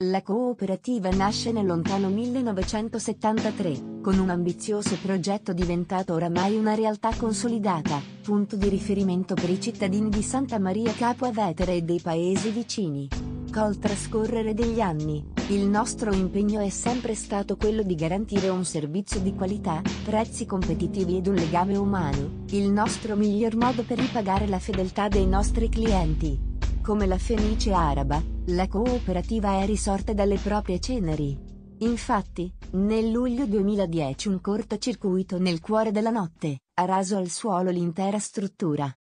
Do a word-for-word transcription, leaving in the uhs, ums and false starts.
La cooperativa nasce nel lontano millenovecentosettantatré, con un ambizioso progetto diventato oramai una realtà consolidata, punto di riferimento per i cittadini di Santa Maria Capua Vetere e dei paesi vicini. Col trascorrere degli anni, il nostro impegno è sempre stato quello di garantire un servizio di qualità, prezzi competitivi ed un legame umano, il nostro miglior modo per ripagare la fedeltà dei nostri clienti. Come la Fenice araba, la cooperativa è risorta dalle proprie ceneri. Infatti, nel luglio duemiladieci un cortocircuito nel cuore della notte ha raso al suolo l'intera struttura.